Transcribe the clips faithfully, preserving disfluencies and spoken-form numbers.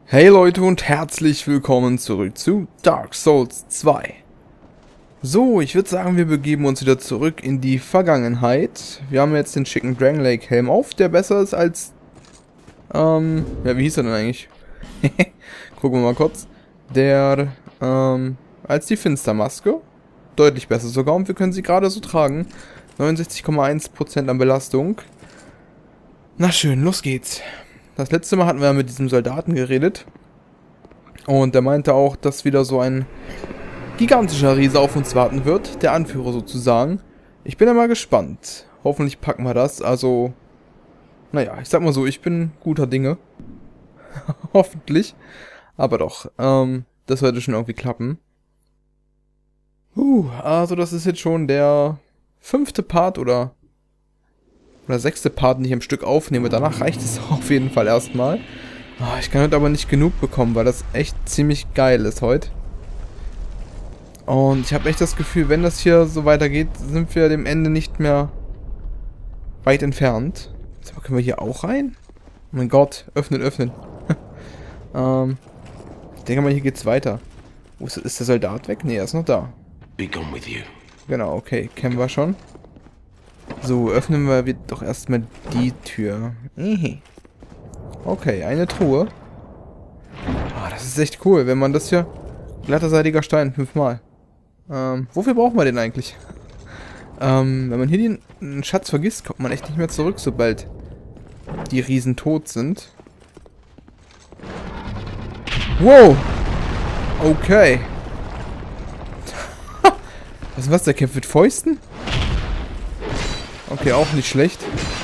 Hey Leute und herzlich willkommen zurück zu Dark Souls zwei. So, ich würde sagen, wir begeben uns wieder zurück in die Vergangenheit. Wir haben jetzt den schicken Dragon Lake Helm auf, der besser ist als... Ähm, ja, wie hieß er denn eigentlich? Gucken wir mal kurz. Der, ähm, als die Finstermaske. Deutlich besser sogar und wir können sie gerade so tragen. neunundsechzig Komma eins Prozent an Belastung. Na schön, los geht's. Das letzte Mal hatten wir mit diesem Soldaten geredet. Und der meinte auch, dass wieder so ein gigantischer Riese auf uns warten wird. Der Anführer sozusagen. Ich bin ja mal gespannt. Hoffentlich packen wir das. Also, naja, ich sag mal so, ich bin guter Dinge. Hoffentlich. Aber doch, ähm, das sollte schon irgendwie klappen. Uh, also das ist jetzt schon der fünfte Part oder... Oder sechste Part, den ich am Stück aufnehme. Danach reicht es auf jeden Fall erstmal. Oh, ich kann heute aber nicht genug bekommen, weil das echt ziemlich geil ist heute. Und ich habe echt das Gefühl, wenn das hier so weitergeht, sind wir dem Ende nicht mehr weit entfernt. Jetzt aber können wir hier auch rein? Oh mein Gott, öffnen, öffnen. ähm, ich denke mal, hier geht's weiter. Wo ist, ist der Soldat weg? Ne, er ist noch da. Be gone with you. Genau, okay, kennen wir schon. So, öffnen wir doch erstmal die Tür. Okay, eine Truhe. Ah, das ist echt cool, wenn man das hier... Glatterseitiger Stein, fünfmal. Ähm, wofür braucht man den eigentlich? ähm, wenn man hier den, den Schatz vergisst, kommt man echt nicht mehr zurück, sobald die Riesen tot sind. Wow! Okay. Was ist was, der kämpft mit Fäusten? Okay, auch nicht schlecht.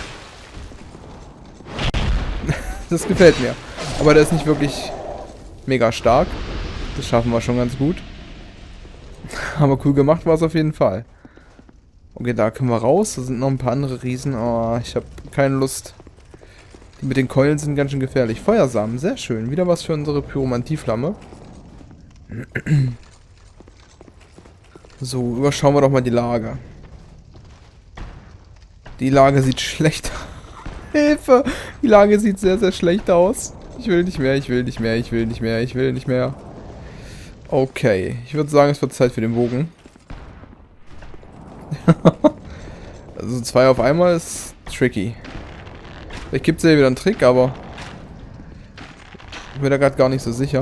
Das gefällt mir. Aber der ist nicht wirklich mega stark. Das schaffen wir schon ganz gut. Aber cool gemacht war es auf jeden Fall. Okay, da können wir raus. Da sind noch ein paar andere Riesen. Oh, ich habe keine Lust. Die mit den Keulen sind ganz schön gefährlich. Feuersamen, sehr schön. Wieder was für unsere Pyromantieflamme. So, überschauen wir doch mal die Lage. Die Lage sieht schlecht aus. Hilfe! Die Lage sieht sehr, sehr schlecht aus. Ich will nicht mehr, ich will nicht mehr, ich will nicht mehr, ich will nicht mehr. Okay, ich würde sagen, es wird Zeit für den Bogen. Also zwei auf einmal ist tricky. Vielleicht gibt es ja wieder einen Trick, aber ich bin da gerade gar nicht so sicher.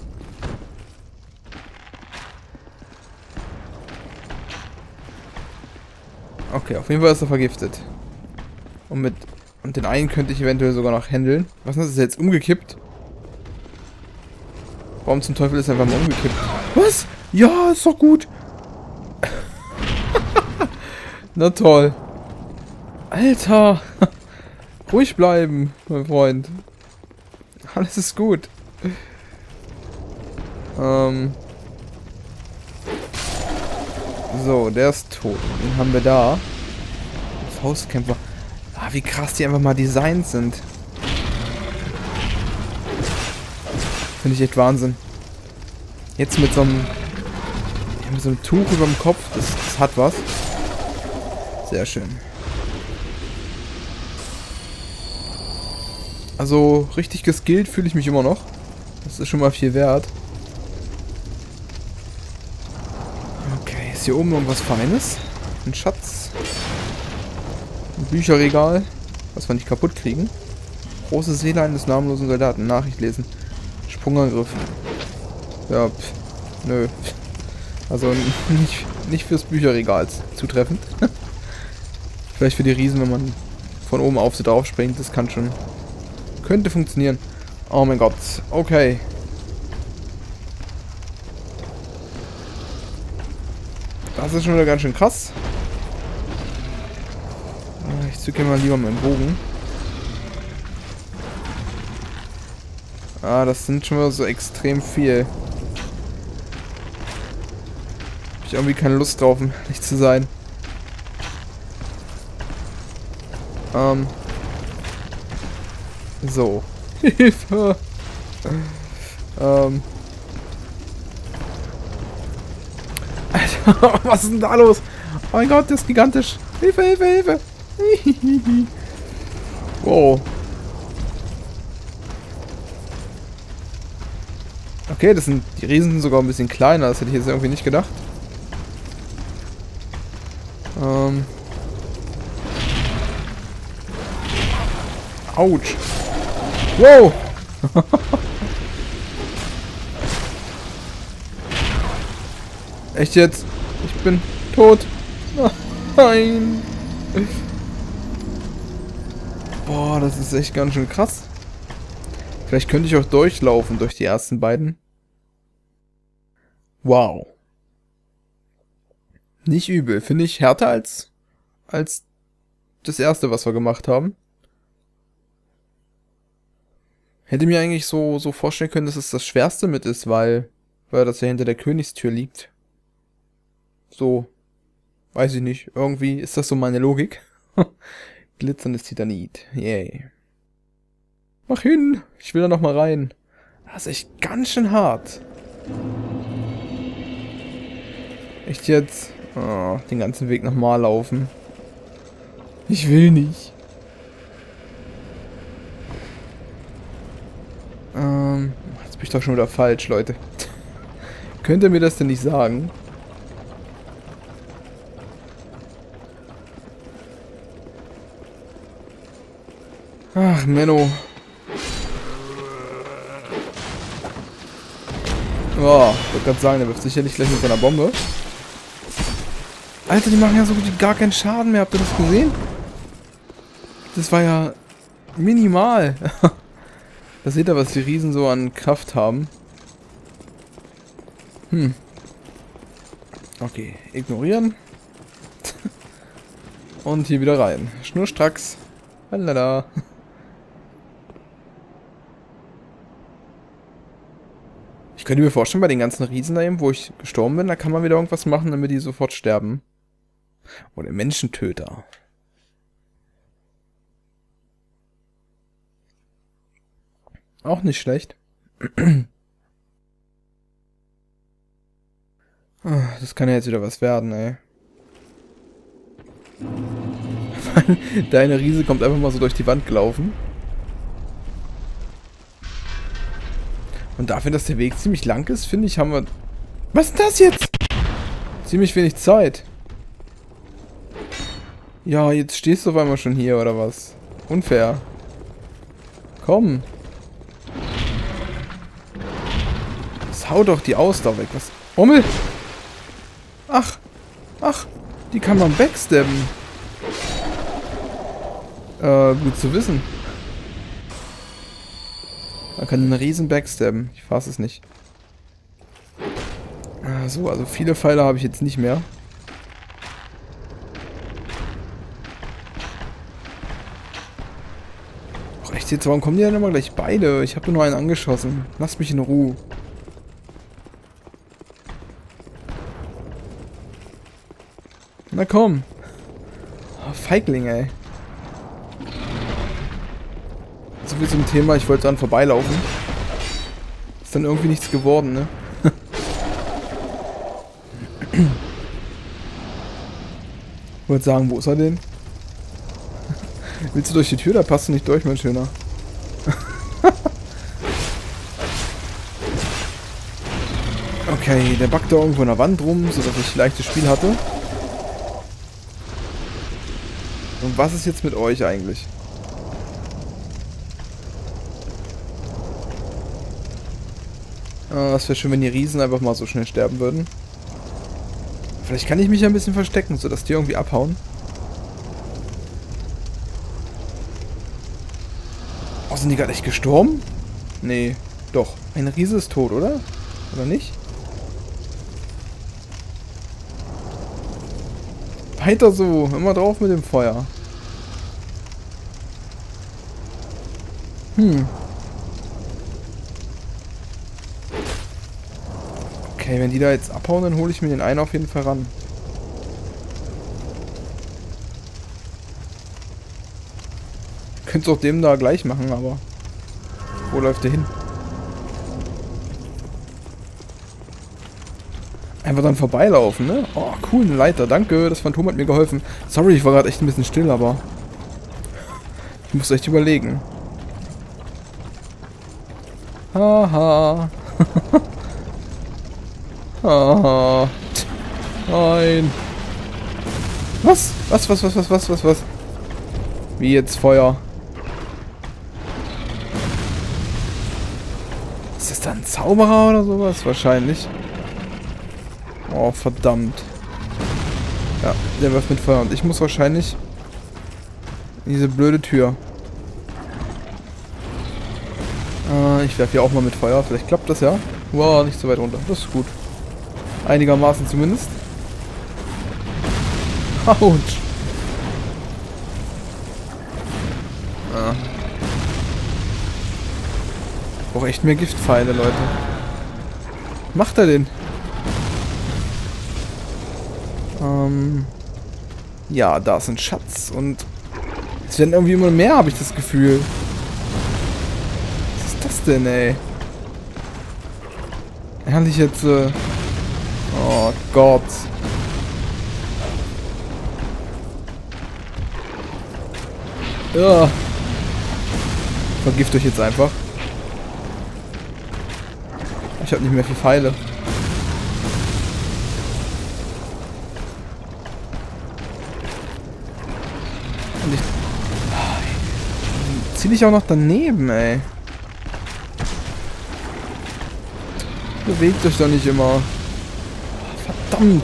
Okay, auf jeden Fall ist er vergiftet. Und mit und den einen könnte ich eventuell sogar noch handeln. Was ist das jetzt umgekippt? Warum zum Teufel ist er einfach mal umgekippt? Was? Ja, ist doch gut. Na toll. Alter. Ruhig bleiben, mein Freund. Alles ist gut. Ähm. So, der ist tot. Den haben wir da. Faustkämpfer. Ah, wie krass die einfach mal designt sind. Finde ich echt Wahnsinn. Jetzt mit so einem... Ja, mit so einem Tuch über dem Kopf. Das, das hat was. Sehr schön. Also, richtig geskillt fühle ich mich immer noch. Das ist schon mal viel wert. Okay, ist hier oben irgendwas Feines? Ein Schatz. Ein Bücherregal, was wir nicht kaputt kriegen. Große Seele eines namenlosen Soldaten. Nachricht lesen. Sprungangriff. Ja, pff, nö. Also nicht, nicht fürs Bücherregal zutreffend. Vielleicht für die Riesen, wenn man von oben auf sie drauf springt. Das kann schon... Könnte funktionieren. Oh mein Gott. Okay. Das ist schon wieder ganz schön krass. Ich zücke mal lieber meinen Bogen. Ah, das sind schon wieder so extrem viel. Hab ich irgendwie keine Lust drauf, um ehrlich zu sein. Ähm. So. Hilfe! ähm. Alter, was ist denn da los? Oh mein Gott, das ist gigantisch. Hilfe, Hilfe, Hilfe! Wow. Okay, das sind, die Riesen sind sogar ein bisschen kleiner. Das hätte ich jetzt irgendwie nicht gedacht. Ähm. Autsch. Wow. Echt jetzt? Ich bin tot. Nein. Boah, das ist echt ganz schön krass. Vielleicht könnte ich auch durchlaufen durch die ersten beiden. Wow. Nicht übel. Finde ich härter als, als das erste, was wir gemacht haben. Hätte mir eigentlich so, so vorstellen können, dass es das schwerste mit ist, weil, weil das ja hinter der Königstür liegt. So. Weiß ich nicht. Irgendwie ist das so meine Logik. Glitzerndes Titanit. Yay. Mach hin. Ich will da noch mal rein. Das ist echt ganz schön hart. Echt jetzt? Oh, den ganzen Weg nochmal laufen. Ich will nicht. Ähm, jetzt bin ich doch schon wieder falsch, Leute. Könnt ihr mir das denn nicht sagen? Ach, Menno. Oh, ich wollte gerade sagen, der wirft sicherlich gleich mit seiner Bombe. Alter, die machen ja so gut wie gar keinen Schaden mehr. Habt ihr das gesehen? Das war ja minimal. Da seht ihr, was die Riesen so an Kraft haben. Hm. Okay, ignorieren. Und hier wieder rein. Schnurstracks. Halala. Ich könnte mir vorstellen, bei den ganzen Riesen da eben, wo ich gestorben bin, da kann man wieder irgendwas machen, damit die sofort sterben. Oder Menschentöter. Auch nicht schlecht. Das kann ja jetzt wieder was werden, ey. Deine Riese kommt einfach mal so durch die Wand gelaufen. Und dafür, dass der Weg ziemlich lang ist, finde ich, haben wir... Was ist das jetzt? Ziemlich wenig Zeit. Ja, jetzt stehst du auf einmal schon hier, oder was? Unfair. Komm. Das haut doch die Ausdauer weg. Was? Ommel! Ach. Ach. Die kann man backstabben. Äh, gut zu wissen. Man kann einen riesen backstabben. Ich fasse es nicht. Ah, so, also viele Pfeile habe ich jetzt nicht mehr. Ach echt jetzt, warum kommen die denn immer gleich beide? Ich habe nur einen angeschossen. Lasst mich in Ruhe. Na komm. Oh, Feigling, ey. So viel zum Thema, ich wollte dran vorbeilaufen. Ist dann irgendwie nichts geworden, ne? Ich wollte sagen, wo ist er denn? Willst du durch die Tür? Da passt du nicht durch, mein Schöner. Okay, der backt da irgendwo in der Wand rum, sodass ich leichtes Spiel hatte. Und was ist jetzt mit euch eigentlich? Ah, das wäre schön, wenn die Riesen einfach mal so schnell sterben würden. Vielleicht kann ich mich ja ein bisschen verstecken, sodass die irgendwie abhauen. Oh, sind die gerade echt gestorben? Nee, doch. Ein Riese ist tot, oder? Oder nicht? Weiter so. Immer drauf mit dem Feuer. Hm. Okay, wenn die da jetzt abhauen, dann hole ich mir den einen auf jeden Fall ran. Könnt's auch dem da gleich machen, aber... Wo läuft der hin? Einfach dann vorbeilaufen, ne? Oh, cool, eine Leiter. Danke, das Phantom hat mir geholfen. Sorry, ich war gerade echt ein bisschen still, aber... Ich muss echt überlegen. Haha. Ah. Nein. Was? Was, was, was, was, was, was, was? Wie jetzt Feuer? Ist das dann ein Zauberer oder sowas? Wahrscheinlich. Oh, verdammt. Ja, der wirft mit Feuer und ich muss wahrscheinlich in diese blöde Tür. Äh, ich werfe hier auch mal mit Feuer. Vielleicht klappt das ja. Wow, nicht so weit runter. Das ist gut. Einigermaßen zumindest. Autsch. Ah. Ich brauche echt mehr Giftpfeile, Leute. Was macht er denn? Ähm. Ja, da ist ein Schatz und es werden irgendwie immer mehr, habe ich das Gefühl. Was ist das denn, ey? Ehrlich jetzt, äh... Oh Gott. Ja. Vergift euch jetzt einfach. Ich habe nicht mehr viel Pfeile. Und ich... Zieh dich auch noch daneben, ey. Bewegt euch doch nicht immer. Verdammt.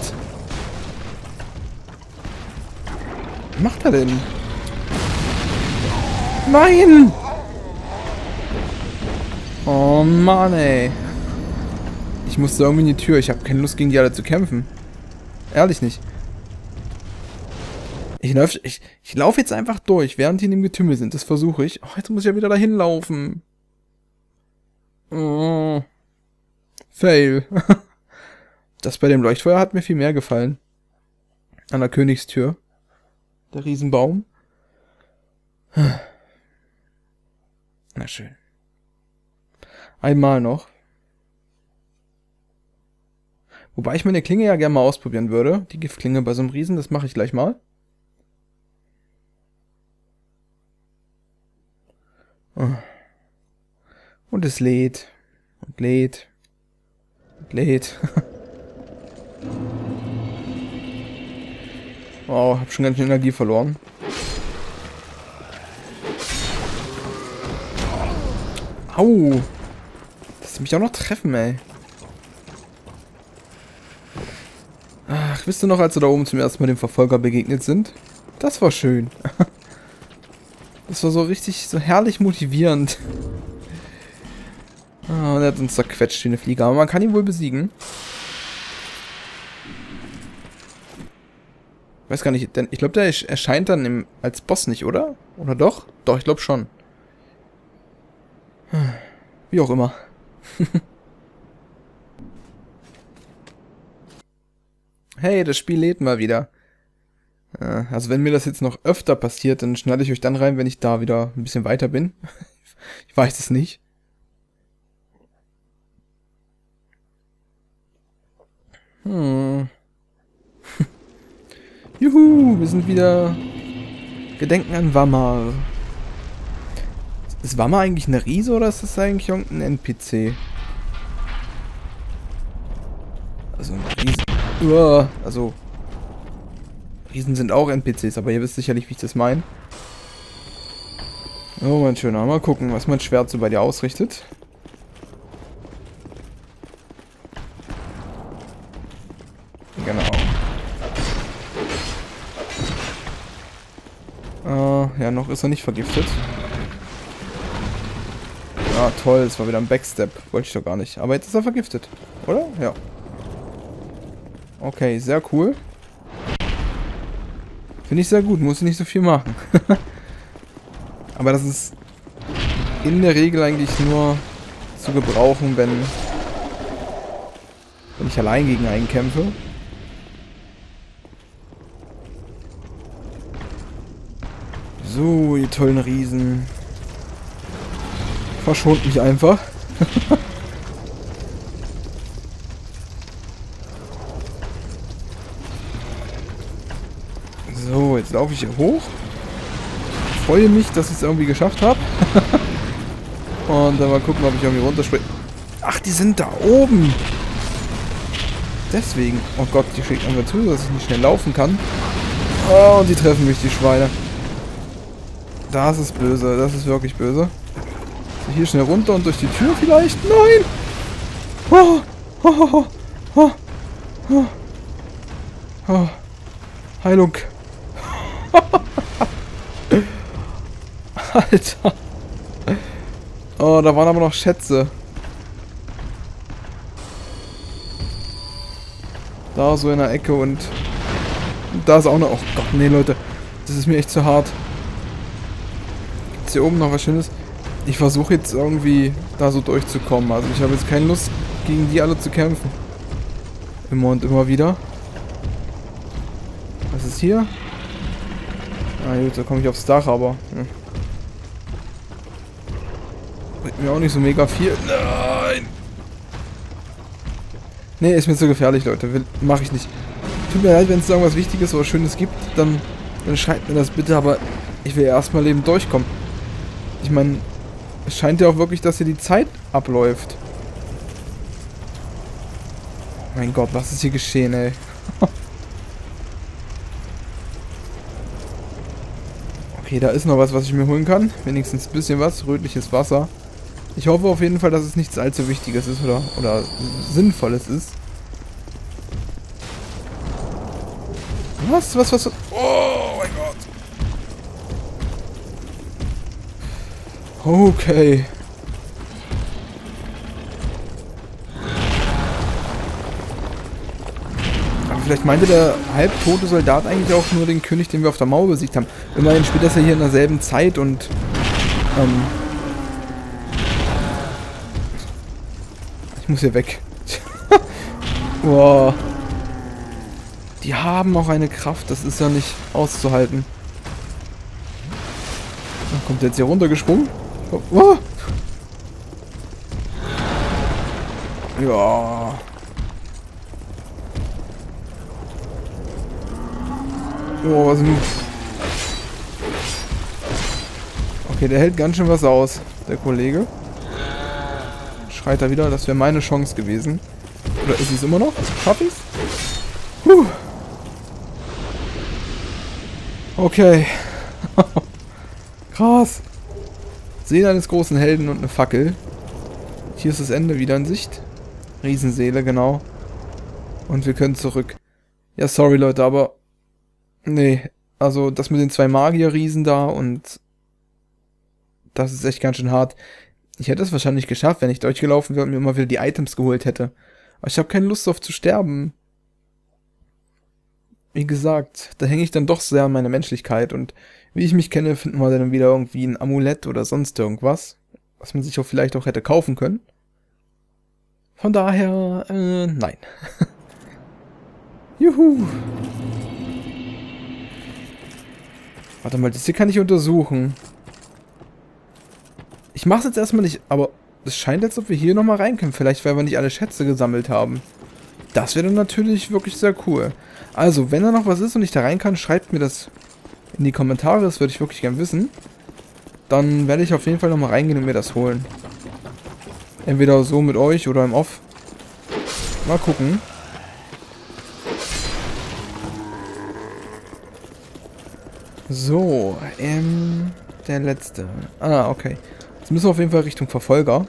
Was macht er denn? Nein! Oh Mann, ey. Ich musste irgendwie in die Tür. Ich habe keine Lust, gegen die alle zu kämpfen. Ehrlich nicht. Ich laufe ich, ich lauf jetzt einfach durch, während die in dem Getümmel sind. Das versuche ich. Oh, jetzt muss ich ja wieder dahin laufen. Oh. Fail. Das bei dem Leuchtfeuer hat mir viel mehr gefallen. An der Königstür. Der Riesenbaum. Na schön. Einmal noch. Wobei ich meine Klinge ja gerne mal ausprobieren würde. Die Giftklinge bei so einem Riesen, das mache ich gleich mal. Und es lädt. Und lädt. Und lädt. Wow, hab schon ganz schön Energie verloren. Au! Dass sie mich auch noch treffen, ey. Ach, wisst ihr noch, als wir da oben zum ersten Mal dem Verfolger begegnet sind? Das war schön. Das war so richtig, so herrlich motivierend. Ah, und er hat uns zerquetscht wie eine Fliege. Aber man kann ihn wohl besiegen. Weiß gar nicht, denn ich glaube, der erscheint dann im, als Boss nicht, oder? Oder doch? Doch, ich glaube schon. Wie auch immer. Hey, das Spiel lädt mal wieder. Also wenn mir das jetzt noch öfter passiert, dann schneide ich euch dann rein, wenn ich da wieder ein bisschen weiter bin. Ich weiß es nicht. Hm. Juhu, wir sind wieder... Gedenken an Wammar. Ist Wammar eigentlich eine Riese oder ist das eigentlich irgendein N P C? Also ein Riesen... Uah, also... Riesen sind auch N P Cs, aber ihr wisst sicherlich, wie ich das meine. Oh, mein Schöner. Mal gucken, was mein Schwert so bei dir ausrichtet. Genau. Äh, ja, noch ist er nicht vergiftet. Ah, toll, es war wieder ein Backstep. Wollte ich doch gar nicht. Aber jetzt ist er vergiftet, oder? Ja. Okay, sehr cool. Finde ich sehr gut, muss ich nicht so viel machen. Aber das ist in der Regel eigentlich nur zu gebrauchen, wenn, wenn ich allein gegen einen kämpfe. So, ihr tollen Riesen. Verschont mich einfach. So, jetzt laufe ich hier hoch. Freue mich, dass ich es irgendwie geschafft habe. Und dann mal gucken, ob ich irgendwie runterspringe. Ach, die sind da oben. Deswegen. Oh Gott, die schlägt mir zu, dass ich nicht schnell laufen kann. Oh, und die treffen mich, die Schweine. Das ist böse. Das ist wirklich böse. So, hier schnell runter und durch die Tür vielleicht? Nein! Oh, oh, oh, oh, oh, oh. Heilung. Alter. Oh, da waren aber noch Schätze. Da so in der Ecke und da ist auch noch... Oh Gott, nee, Leute. Das ist mir echt zu hart. Gibt's hier oben noch was Schönes? Ich versuche jetzt irgendwie da so durchzukommen. Also ich habe jetzt keine Lust, gegen die alle zu kämpfen. Immer und immer wieder. Was ist hier? Ah gut, da komme ich aufs Dach, aber... Hm. Bringt mir auch nicht so mega viel. Nein! Nee, ist mir zu gefährlich, Leute. Will, mach ich nicht. Tut mir leid, wenn es irgendwas Wichtiges oder Schönes gibt, dann, dann schreibt mir das bitte, aber ich will erstmal lebend durchkommen. Ich meine, es scheint ja auch wirklich, dass hier die Zeit abläuft. Mein Gott, was ist hier geschehen, ey? Okay, da ist noch was, was ich mir holen kann. Wenigstens ein bisschen was. Rötliches Wasser. Ich hoffe auf jeden Fall, dass es nichts allzu Wichtiges ist oder, oder Sinnvolles ist. Was? Was? Was? Oh mein Gott. Okay. Aber vielleicht meinte der halbtote Soldat eigentlich auch nur den König, den wir auf der Mauer besiegt haben. Immerhin spielt das ja hier in derselben Zeit und... Ähm, ich muss hier weg. Wow. Die haben auch eine Kraft, das ist ja nicht auszuhalten. Dann kommt der jetzt hier runtergesprungen. Oh. Ja. Oh, was nun? Okay, der hält ganz schön was aus, der Kollege. Schreit er wieder, das wäre meine Chance gewesen. Oder ist es immer noch? Schaff ich's? Puh. Okay. Krass. Sehen eines großen Helden und eine Fackel. Hier ist das Ende wieder in Sicht. Riesenseele, genau. Und wir können zurück. Ja, sorry Leute, aber... Nee, also das mit den zwei Magier-Riesen da und... Das ist echt ganz schön hart. Ich hätte es wahrscheinlich geschafft, wenn ich durchgelaufen wäre und mir immer wieder die Items geholt hätte. Aber ich habe keine Lust auf zu sterben. Wie gesagt, da hänge ich dann doch sehr an meine Menschlichkeit. Und wie ich mich kenne, finden wir dann wieder irgendwie ein Amulett oder sonst irgendwas. Was man sich auch vielleicht auch hätte kaufen können. Von daher, äh, nein. Juhu. Warte mal, das hier kann ich untersuchen. Ich mache es jetzt erstmal nicht, aber es scheint, als ob wir hier nochmal rein können. Vielleicht, weil wir nicht alle Schätze gesammelt haben. Das wäre dann natürlich wirklich sehr cool. Also, wenn da noch was ist und ich da rein kann, schreibt mir das in die Kommentare. Das würde ich wirklich gern wissen. Dann werde ich auf jeden Fall nochmal reingehen und mir das holen. Entweder so mit euch oder im Off. Mal gucken. So, ähm, der letzte. Ah, okay. Jetzt müssen wir auf jeden Fall Richtung Verfolger.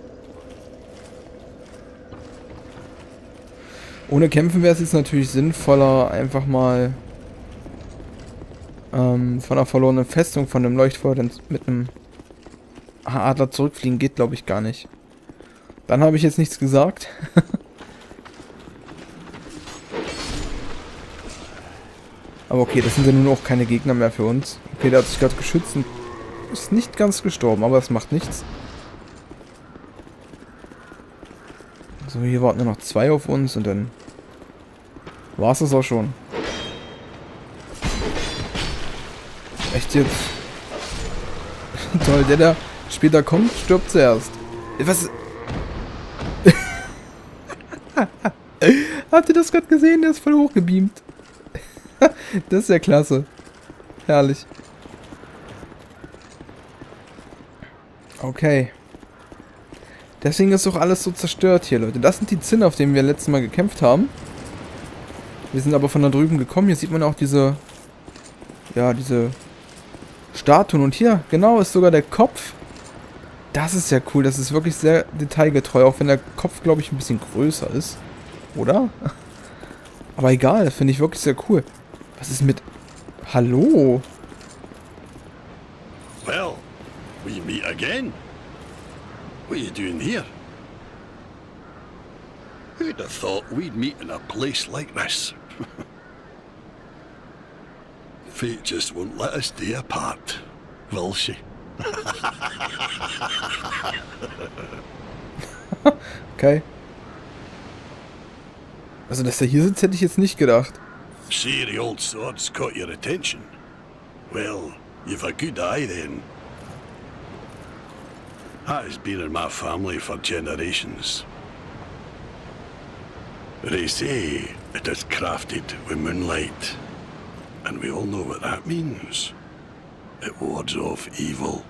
Ohne Kämpfen wäre es jetzt natürlich sinnvoller, einfach mal ähm, von einer verlorenen Festung, von einem Leuchtfeuer mit einem Adler zurückfliegen. Geht, glaube ich, gar nicht. Dann habe ich jetzt nichts gesagt. Aber okay, das sind ja nun auch keine Gegner mehr für uns. Okay, der hat sich gerade geschützt und ist nicht ganz gestorben, aber das macht nichts. So, hier warten nur noch zwei auf uns und dann war es das auch schon. Echt jetzt? Toll, der, der später kommt, stirbt zuerst. Was? Habt ihr das gerade gesehen? Der ist voll hochgebeamt. Das ist ja klasse. Herrlich. Deswegen ist doch alles so zerstört hier, Leute. Das sind die Zinne, auf denen wir letztes Mal gekämpft haben. Wir sind aber von da drüben gekommen. Hier sieht man auch diese... Ja, diese... Statuen. Und hier, genau, ist sogar der Kopf. Das ist ja cool. Das ist wirklich sehr detailgetreu. Auch wenn der Kopf, glaube ich, ein bisschen größer ist. Oder? Aber egal, finde ich wirklich sehr cool. Was ist mit... Hallo? Well, we meet again. What are you doing here? Who'd have thought we'd meet in a place like this? Fate just won't let us stay apart, will she? Okay. Also, dass er hier sitzt, hätte ich jetzt nicht gedacht. See, the old sword's caught your attention. Well, you've a good eye then. That has been in my family for generations. They say it is crafted with moonlight. And we all know what that means. It wards off evil.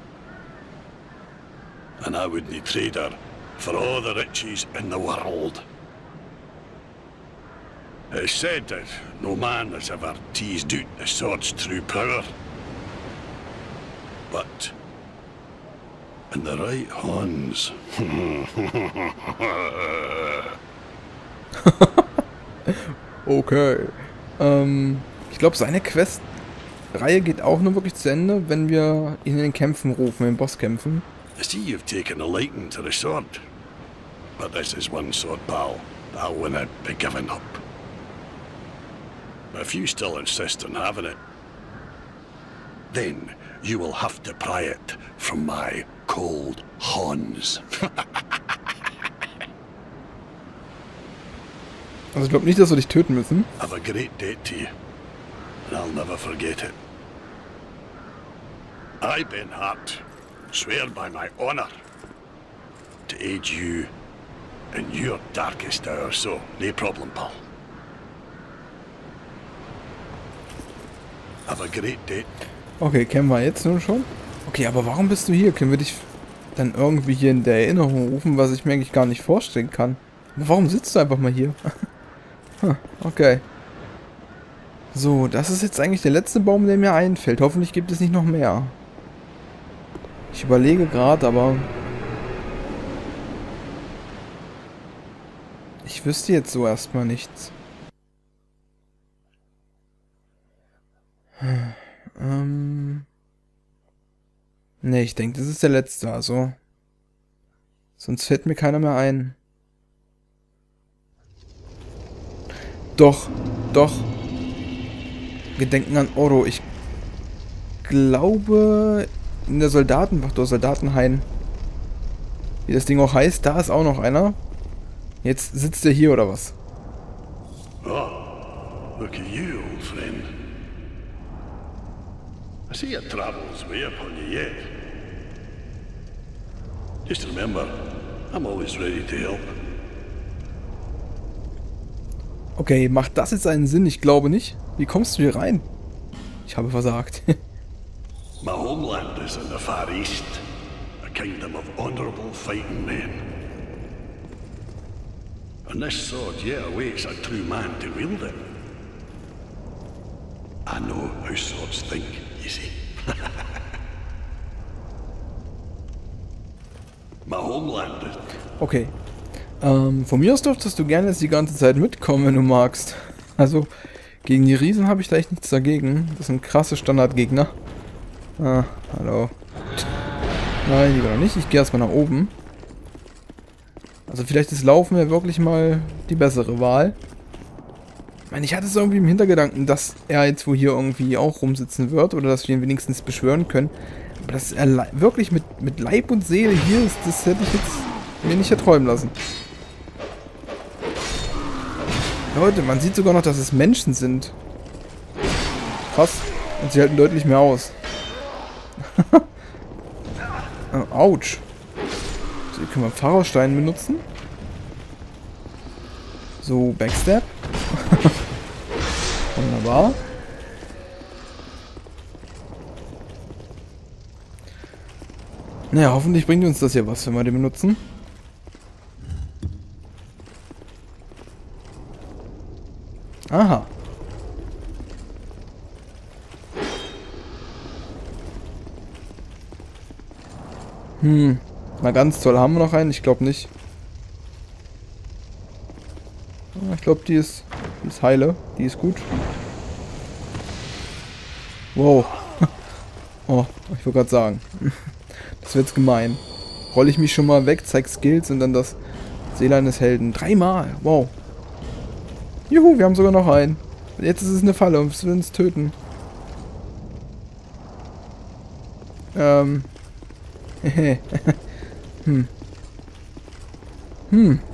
And I wouldn't trade her for all the riches in the world. It's said that no man has ever teased out the sword's true power. But in the right hands. Okay. Ähm, ich glaube, seine Quest-Reihe geht auch nur wirklich zu Ende, wenn wir ihn in den Kämpfen rufen, in den Bosskämpfen. I see you've taken a liking to the sword. But this is one sword, pal. I wouldn't be giving up. If you still insist on having it, then you will have to pry it from my cold hands. Also ich glaube nicht, dass wir dich töten müssen. I've a great debt to you, and I'll never forget it. I, Ben Hart, swear by my honor to aid you in your darkest hour, so no problem, pal. Have a great day. Okay, kennen wir jetzt nun schon. Okay, aber warum bist du hier? Können wir dich dann irgendwie hier in der Erinnerung rufen, was ich mir eigentlich gar nicht vorstellen kann? Aber warum sitzt du einfach mal hier? Hm, okay. So, das ist jetzt eigentlich der letzte Baum, der mir einfällt. Hoffentlich gibt es nicht noch mehr. Ich überlege gerade, aber... Ich wüsste jetzt so erstmal nichts. Ähm... Ne, ich denke, das ist der letzte, also... Sonst fällt mir keiner mehr ein. Doch, doch. Gedenken an Oro. Ich glaube, in der Soldatenwacht oder Soldatenhain, wie das Ding auch heißt, da ist auch noch einer. Jetzt sitzt er hier, oder was? Oh, look at you, old friend. I see your travels way upon you yet. Just remember, I'm always ready to help. Okay, macht das jetzt einen Sinn? Ich glaube nicht. Wie kommst du hier rein? Ich habe versagt. My homeland is in the Far East, a kingdom of honorable fighting men. And this sword yet awaits a true man to wield it. I know how swords think, you see. My homeland is... Okay. Ähm, von mir aus dürftest du gerne jetzt die ganze Zeit mitkommen, wenn du magst. Also, gegen die Riesen habe ich da echt nichts dagegen. Das sind krasse Standardgegner. Ah, hallo. Nein, lieber noch nicht. Ich gehe erstmal nach oben. Also vielleicht ist Laufen ja wirklich mal die bessere Wahl. Ich meine, ich hatte es irgendwie im Hintergedanken, dass er jetzt wohl hier irgendwie auch rumsitzen wird. Oder dass wir ihn wenigstens beschwören können. Aber dass er wirklich mit, mit Leib und Seele hier ist, das hätte ich jetzt mir nicht erträumen lassen. Leute, man sieht sogar noch, dass es Menschen sind. Krass. Und sie halten deutlich mehr aus. oh, Autsch. So, hier können wir Pharao-Stein benutzen. So, Backstab. Wunderbar. Naja, hoffentlich bringt uns das hier was, wenn wir den benutzen. Aha. Hm. Na ganz toll. Haben wir noch einen? Ich glaube nicht. Ich glaube, die ist, die ist heile. Die ist gut. Wow. Oh, ich wollte gerade sagen. Das wird jetzt gemein. Rolle ich mich schon mal weg, zeig Skills und dann das Seele eines Helden. Dreimal. Wow. Juhu, wir haben sogar noch einen. Jetzt ist es eine Falle und wir will uns töten. Ähm. hm. Hm.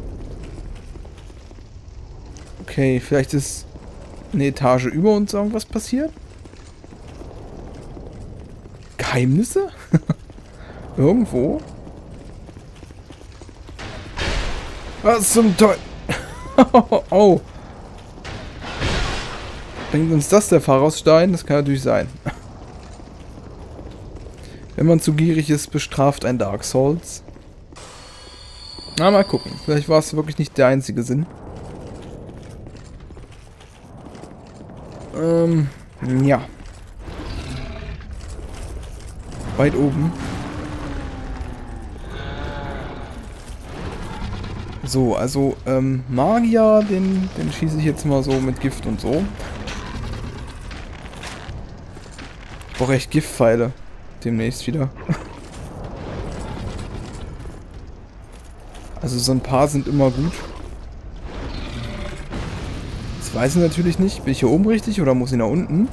Okay, vielleicht ist eine Etage über uns irgendwas passiert? Geheimnisse? Irgendwo? Was zum Teufel? Oh. Bringt uns das der Pharosstein? Das kann natürlich sein. Wenn man zu gierig ist, bestraft ein Dark Souls. Na, mal gucken. Vielleicht war es wirklich nicht der einzige Sinn. Ähm, ja. Weit oben. So, also, ähm, Magier, den, den schieße ich jetzt mal so mit Gift und so. Ich brauche echt Giftpfeile. Demnächst wieder. Also so ein paar sind immer gut. Das weiß ich natürlich nicht. Bin ich hier oben richtig oder muss ich nach unten?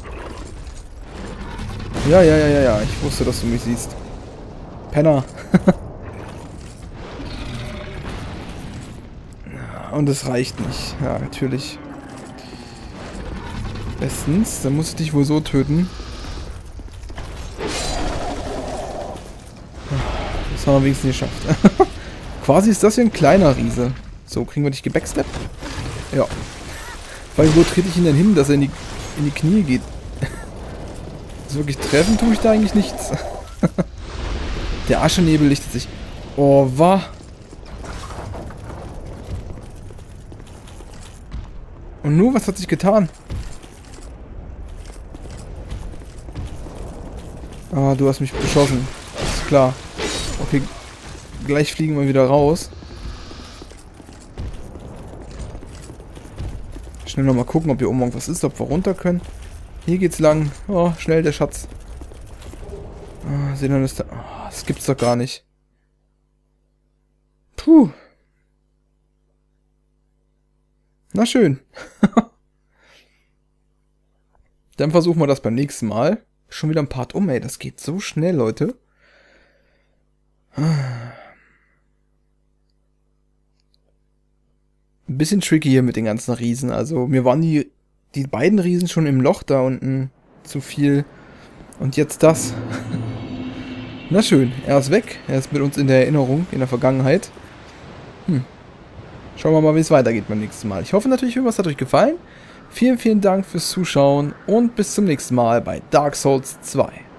Ja, ja, ja, ja, ja. Ich wusste, dass du mich siehst. Penner. Und es reicht nicht. Ja, natürlich. Bestens. Dann muss ich dich wohl so töten. Das haben wir wenigstens geschafft. Quasi ist das hier ein kleiner Riese. So, kriegen wir dich gebacksteppt? Ja. Weil wo trete ich ihn denn hin, dass er in die, in die Knie geht? Also wirklich treffen tue ich da eigentlich nichts. Der Aschenebel lichtet sich. Oh, wa? Und nur, was hat sich getan? Ah, du hast mich beschossen. Ist klar. Okay, gleich fliegen wir wieder raus. Schnell nochmal gucken, ob hier oben irgendwas ist, ob wir runter können. Hier geht's lang. Oh, schnell der Schatz. Ah, sehen wir das da. Oh, das gibt's doch gar nicht. Puh. Na schön. Dann versuchen wir das beim nächsten Mal. Schon wieder ein Part um, ey. Das geht so schnell, Leute. Ein bisschen tricky hier mit den ganzen Riesen. Also mir waren die, die beiden Riesen schon im Loch da unten zu viel. Und jetzt das. Na schön, er ist weg. Er ist mit uns in der Erinnerung, in der Vergangenheit. Hm. Schauen wir mal, wie es weitergeht beim nächsten Mal. Ich hoffe natürlich, irgendwas hat euch gefallen. Vielen, vielen Dank fürs Zuschauen und bis zum nächsten Mal bei Dark Souls zwei.